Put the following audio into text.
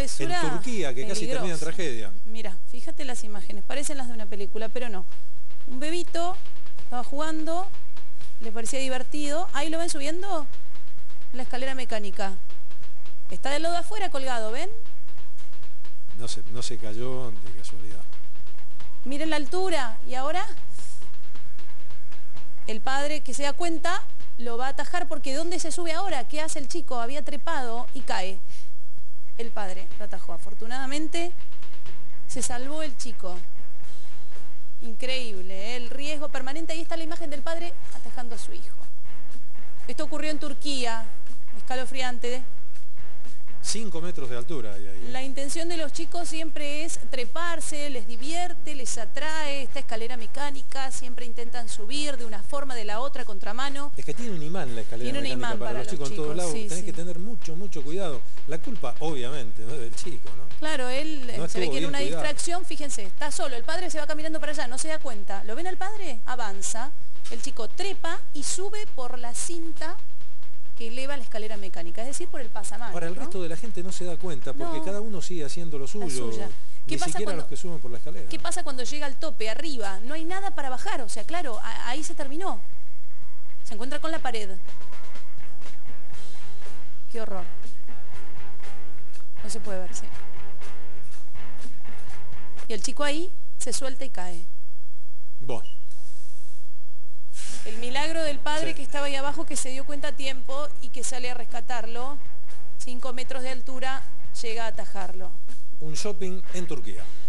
travesura en Turquía, que casi termina en tragedia. Mira, fíjate las imágenes, parecen las de una película, pero no. Un bebito estaba jugando, le parecía divertido. Ahí lo ven subiendo la escalera mecánica. Está del lado de afuera colgado, ¿ven? No se cayó de casualidad. Miren la altura. Y ahora el padre, que se da cuenta, lo va a atajar porque ¿dónde se sube ahora? ¿Qué hace el chico? Había trepado y cae. El padre lo atajó. Afortunadamente se salvó el chico. Increíble, ¿eh? El riesgo permanente. Ahí está la imagen del padre atajando a su hijo. Esto ocurrió en Turquía, escalofriante. 5 metros de altura hay ahí. La intención de los chicos siempre es treparse, les divierte, les atrae, esta escalera mecánica, siempre intentan subir de una forma, de la otra, contramano. Es que tiene un imán la escalera Tiene un mecánica imán para los chicos en todos lados. sí, Tenés que tener mucho cuidado. La culpa, obviamente, no es del chico, ¿no? Claro, él No se ve que en una distracción, fíjense, está solo, el padre se va caminando para allá, no se da cuenta. ¿Lo ven al padre? Avanza, el chico trepa y sube por la cinta que eleva la escalera mecánica, es decir, por el pasamanos. Para el resto de la gente no se da cuenta, porque cada uno sigue haciendo lo suyo. Ni siquiera los que suben por la escalera. ¿Qué pasa cuando llega al tope, arriba? No hay nada para bajar, o sea, claro, ahí se terminó. Se encuentra con la pared. Qué horror. No se puede ver, sí. Y el chico ahí se suelta y cae. Bueno. El milagro del padre que estaba ahí abajo, que se dio cuenta a tiempo y que sale a rescatarlo. 5 metros de altura, llega a atajarlo. Un shopping en Turquía.